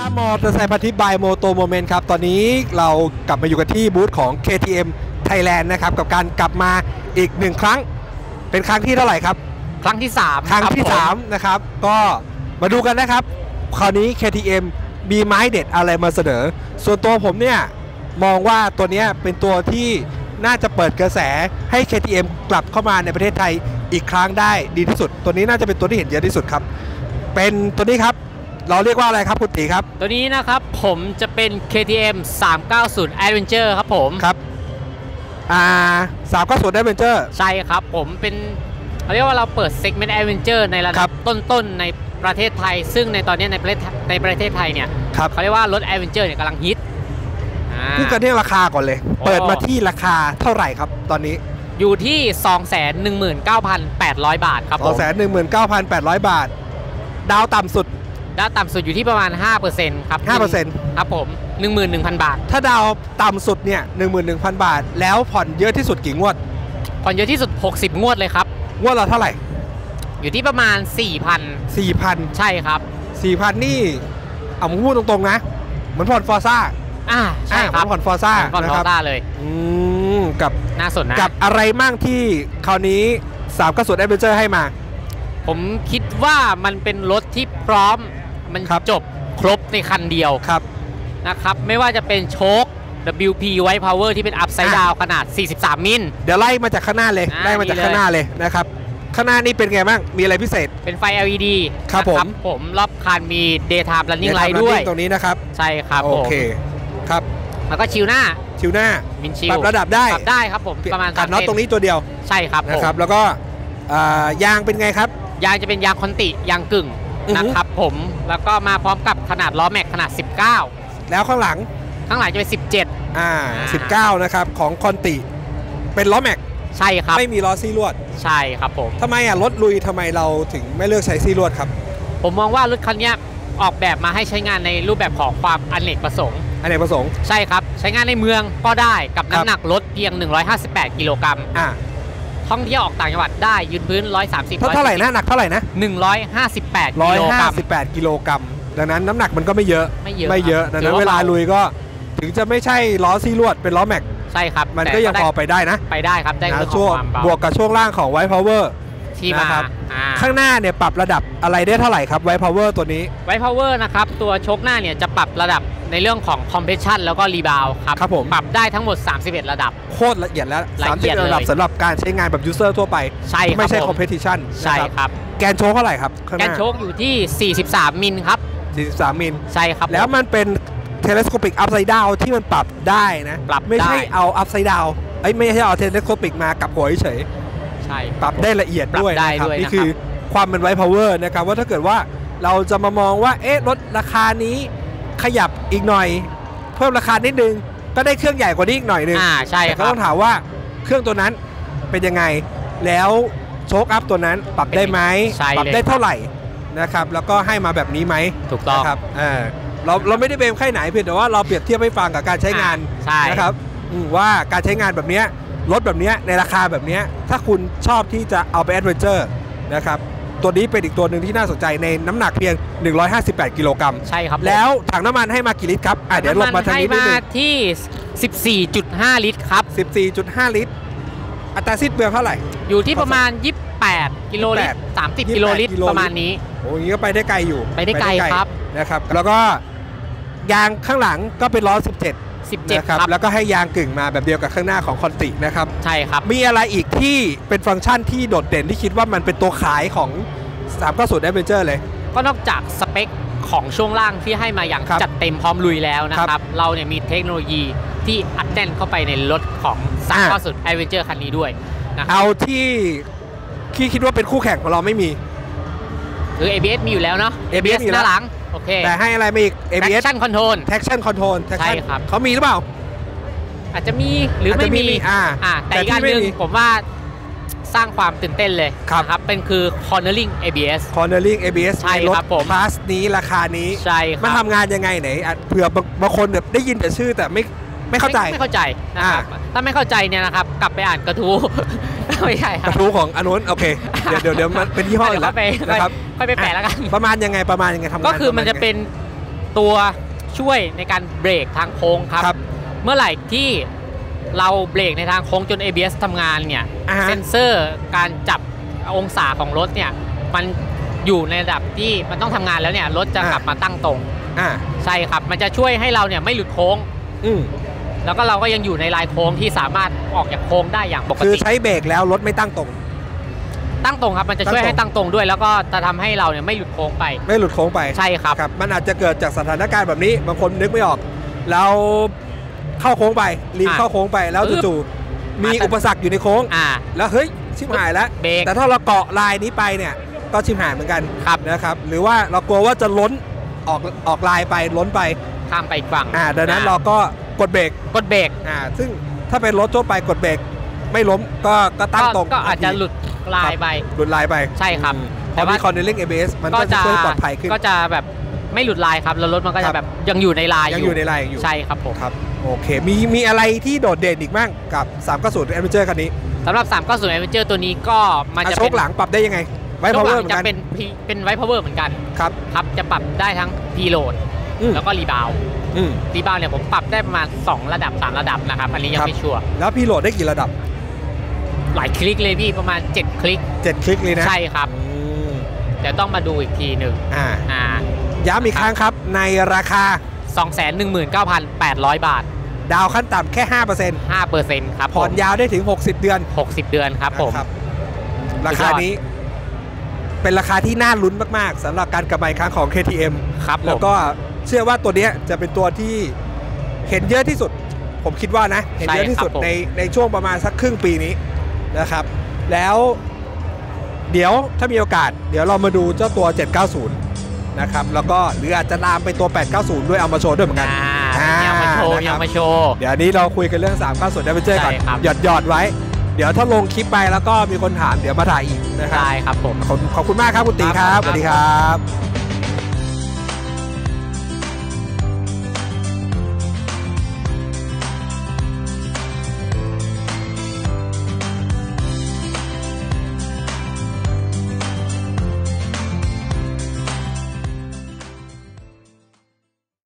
มอเตอร์ไซค์พันทิปบายโมโตโมเมนต์ครับตอนนี้เรากลับมาอยู่กันที่บูธของ KTM Thailand นะครับกับการกลับมาอีก1ครั้งเป็นครั้งที่เท่าไหร่ครับครั้งที่3 ครั้งที่3นะครับก็มาดูกันนะครับคราวนี้ KTM มีไม้เด็ดอะไรมาเสนอส่วนตัวผมเนี่ยมองว่าตัวนี้เป็นตัวที่น่าจะเปิดกระแสให้ KTM กลับเข้ามาในประเทศไทยอีกครั้งได้ดีที่สุดตัวนี้น่าจะเป็นตัวที่เห็นเยอะที่สุดครับเป็นตัวนี้ครับเราเรียกว่าอะไรครับคุณตีครับตัวนี้นะครับผมจะเป็น KTM 390 Adventure ครับผมครับ390 Adventure ใช่ครับผมเป็นเขาเรียกว่าเราเปิด segment Adventure ในระดับต้นๆในประเทศไทยซึ่งในตอนนี้ในประเทศไทยเนี่ยเขาเรียกว่ารถ Adventure เนี่ยกำลังฮิตพูดกันที่ราคาก่อนเลยเปิดมาที่ราคาเท่าไหร่ครับตอนนี้อยู่ที่ 219,800 บาทครับผม 219,800 บาทดาวต่ำสุดอยู่ที่ประมาณ 5% ครับ 5% ครับผม 11,000 บาทถ้าดาวต่ำสุดเนี่ย 11,000 บาทแล้วผ่อนเยอะที่สุดกี่งวดผ่อนเยอะที่สุด60งวดเลยครับงวดละเท่าไหร่อยู่ที่ประมาณ 4,000 ใช่ครับ 4,000 นี่เอาพูดตรงๆนะเหมือนผ่อนฟอร์ซ่าใช่ครับผ่อนฟอร์ซ่านะครับเลยกับน่าสนนะกับอะไรมั่งที่คราวนี้390 Adventure ให้มาผมคิดว่ามันเป็นรถที่พร้อมมันจบครบในคันเดียวนะครับไม่ว่าจะเป็นโชค WP White Power ที่เป็น Upside Down ขนาด43มิลเดี๋ยวไล่มาจากข้างหน้าเลยนะครับข้างหน้านี่เป็นไงบ้างมีอะไรพิเศษเป็นไฟ LED ครับผมรอบคันมี Daytime Running Light ด้วยตรงนี้นะครับใช่ครับโอเคครับแล้วก็ชิลหน้ามินชิลปรับระดับได้ครับผมประมาณตัดน็อตตรงนี้ตัวเดียวใช่ครับนะครับแล้วก็ยางเป็นไงครับยางจะเป็นยางคอนติยางกึ่งนะครับผมแล้วก็มาพร้อมกับขนาดล้อแม็กขนาด19 แล้วข้างหลังจะเป็น 19นะครับของคอนติเป็นล้อแม็กใช่ครับไม่มีล้อซี่ลวดใช่ครับผมทำไมรถลุยทำไมเราถึงไม่เลือกใช้ซี่ลวดครับผมมองว่ารถคันนี้ออกแบบมาให้ใช้งานในรูปแบบของความอเนกประสงค์ใช่ครับใช้งานในเมืองก็ได้กับน้ำหนักรถเพียง158กิโลกรัมท่องเที่ยวออกต่างจังหวัดได้ยืนพื้น130 เท่าไหร่นะหนักเท่าไหร่นะ 158 กิโลกรัมดังนั้นน้ำหนักมันก็ไม่เยอะดังนั้นเวลาลุยก็ถึงจะไม่ใช่ล้อซี่ลวดเป็นล้อแม็กใช่ครับมันก็ยังพอไปได้นะไปได้ครับได้ช่วงบวกกับช่วงล่างของ White Power ที่มาข้างหน้าเนี่ยปรับระดับอะไรได้เท่าไหร่ครับ White Power ตัวนี้ White Power นะครับตัวโชคหน้าเนี่ยจะปรับระดับในเรื่องของ Compression แล้วก็ Rebound ครับผมปรับได้ทั้งหมด31ระดับโคตรละเอียดแล้ว31ระดับสำหรับการใช้งานแบบ User ทั่วไปไม่ใช่ Competition ใช่ครับแกนโชคเท่าไหร่ครับแกนโชคอยู่ที่43มิลครับ 43มิลใช่ครับแล้วมันเป็น Telescopic Upside Down ที่มันปรับได้นะไม่ใช่เอา Upside Down ไม่ใช่เอา Telescopic มากับหัวเฉยปรับได้ละเอียดด้วยนะครับนี่คือความเป็น White Power นะครับว่าถ้าเกิดว่าเราจะมามองว่าลดราคานี้ขยับอีกหน่อยเพิ่มราคานิดนึงก็ได้เครื่องใหญ่กว่านี้อีกหน่อยนึงใช่ก็ต้องถามว่าเครื่องตัวนั้นเป็นยังไงแล้วโชคอัพตัวนั้นปรับได้ไหมปรับได้เท่าไหร่นะครับแล้วก็ให้มาแบบนี้ไหมถูกต้องครับเราไม่ได้เบมใครไหนเพียงแต่ว่าเราเปรียบเทียบให้ฟังกับการใช้งานนะครับว่าการใช้งานแบบนี้รถแบบนี้ในราคาแบบนี้ถ้าคุณชอบที่จะเอาไปแอดเวนเจอร์นะครับตัวนี้เป็นอีกตัวหนึ่งที่น่าสนใจในน้ำหนักเพียง158กิโลกรัมใช่ครับแล้วถังน้ำมันให้มากี่ลิตรครับเดี๋ยวลงมาทางนี้นิดนึงที่ 14.5 ลิตรครับ 14.5 ลิตรอัตราสิ้นเปลืองเท่าไหร่อยู่ที่ประมาณ28กิโลลิตร30กิโลลิตรประมาณนี้โอ้ยงี้ก็ไปได้ไกลอยู่ไปได้ไกลครับนะครับแล้วก็ยางข้างหลังก็เป็นล้อ17นะครับแล้วก็ให้ยางกึ่งมาแบบเดียวกับข้างหน้าของคอนตินะครับใช่ครับมีอะไรอีกที่เป็นฟังก์ชันที่โดดเด่นที่คิดว่ามันเป็นตัวขายของ390 Adventure เลยก็นอกจากสเปคของช่วงล่างที่ให้มาอย่างจัดเต็มพร้อมลุยแล้วนะครับเราเนี่ยมีเทคโนโลยีที่อัดแน่นเข้าไปในรถของ390 Adventure คันนี้ด้วยเอาที่คิดว่าเป็นคู่แข่งของเราไม่มีคือ ABS มีอยู่แล้วเนาะ ABS หน้าหลังโอเคแต่ให้อะไรมาอีก ABS Traction Control ใช่ครับเขามีหรือเปล่าอาจจะมีหรือไม่มีแต่อีกอันหนึ่งผมว่าสร้างความตื่นเต้นเลยครับเป็นคือ Cornering ABS ใช่ครับผมคลาสนี้ราคานี้ใช่ครับมันทำงานยังไงไหนเผื่อบางคนแบบได้ยินแต่ชื่อแต่ไม่เข้าใจนะครับถ้าไม่เข้าใจเนี่ยนะครับกลับไปอ่านกระทู้ไม่ใช่กระทู้ของอนุนโอเคเดี๋ยวมันเป็นยี่ห้ออื่นแล้วนะครับค่อยไปแปะแล้วกันประมาณยังไงทำงานก็คือมันจะเป็นตัวช่วยในการเบรกทางโค้งครับเมื่อไหร่ที่เราเบรกในทางโค้งจน ABS ทำงานเนี่ยเซ็นเซอร์การจับองศาของรถเนี่ยมันอยู่ในระดับที่มันต้องทำงานแล้วเนี่ยรถจะกลับมาตั้งตรงใช่ครับมันจะช่วยให้เราเนี่ยไม่หลุดโค้งแล้วก็เราก็ยังอยู่ในลายโค้งที่สามารถออกจากโค้งได้อย่างปกติคือใช้เบรกแล้วรถไม่ตั้งตรงครับมันจะช่วยให้ตั้งตรงด้วยแล้วก็จะทำให้เราเนี่ยไม่หลุดโค้งไปใช่ครับมันอาจจะเกิดจากสถานการณ์แบบนี้บางคนนึกไม่ออกเราเข้าโค้งไปลีนเข้าโค้งไปแล้วจู่ๆมีอุปสรรคอยู่ในโค้งแล้วเฮ้ยชิบหายแล้วแต่ถ้าเราเกาะลายนี้ไปเนี่ยก็ชิบหายเหมือนกันนะครับหรือว่าเรากลัวว่าจะล้นออกลายไปล้นไปข้ามไปอีกฝั่งดังนั้นเราก็กดเบรกซึ่งถ้าเป็นรถทั่วไปกดเบรกไม่ล้มก็ตั้งตรงก็อาจจะหลุดลายไปใช่ครับพอมีคอนเนลลิ่ง ABS มันก็จะช่วยปลอดภัยขึ้นก็จะแบบไม่หลุดลายครับแล้วรถมันก็จะแบบยังอยู่ในลายอยู่ใช่ครับผมครับโอเคมีอะไรที่โดดเด่นอีกบ้างกับ390 Adventure คันนี้สำหรับ390 Adventure ตัวนี้ก็มันจะโชคหลังปรับได้ยังไงไวท์พาวเวอร์เหมือนกันเป็นไวท์พาวเวอร์เหมือนกันครับจะปรับได้ทั้งพีโหลดแล้วก็รีบาวเนี่ยผมปรับได้ประมาณ2ระดับ3ระดับนะครับอันนี้ยังไม่ชัวร์แล้วพีโหลดได้กี่ระดับหลายคลิกเลยพี่ประมาณ7คลิกเลยนะใช่ครับแต่ต้องมาดูอีกทีหนึ่งย้ำอีกครั้งครับในราคา 219,800 บาทดาวขั้นต่ำแค่ 5% ครับผ่อนยาวได้ถึง60 เดือนครับผมราคานี้เป็นราคาที่น่าลุ้นมากๆสำหรับการกลับมาอีกครั้งของ KTM ครับแล้วก็เชื่อว่าตัวนี้จะเป็นตัวที่เห็นเยอะที่สุดผมคิดว่านะเห็นเยอะที่สุดในช่วงประมาณสักครึ่งปีนี้นะครับแล้วเดี๋ยวถ้ามีโอกาสเดี๋ยวเรามาดูเจ้าตัว790นะครับแล้วก็หรืออาจจะลามไปตัว890ด้วยเอามาโชว์ด้วยเหมือนกันยังมาโชว์เดี๋ยวนี้เราคุยกันเรื่อง390ได้ไปเจอก่อนหยอดไว้เดี๋ยวถ้าลงคลิปไปแล้วก็มีคนถามเดี๋ยวมาถ่ายอีกนะครับได้ครับผมขอบคุณมากครับคุณตีครับสวัสดีครับ